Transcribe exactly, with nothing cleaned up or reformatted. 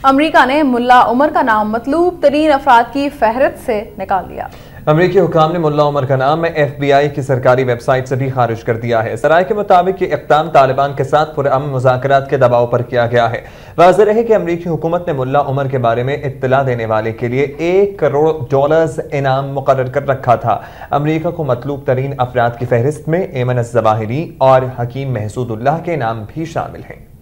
America ने मुल्ला उमर का नाम मतलूब तरीन अफराद की फहरिस्त से निकाल दिया। अमेरिकी हुकाम ने मुल्ला उमर का नाम एफ बी आई की सरकारी वेबसाइट से भी खारिज कर दिया है। सराय के मुताबिक ये इक़दाम तालिबान के साथ पुरअमन मुज़ाकरात के दबाव पर किया गया है। वाज़ेह रहे कि अमेरिकी हुकूमत ने मुल्ला उमर के बारे में इत्तला देने वाले के लिए एक करोड़ डॉलर्स इनाम मुकर्रर कर रखा था। अमेरिका को मतलूब तरीन अफराद की फहरिस्त में एमन अज़ ज़वाहिरी और हकीम महसूदुल्लाह के नाम भी शामिल हैं।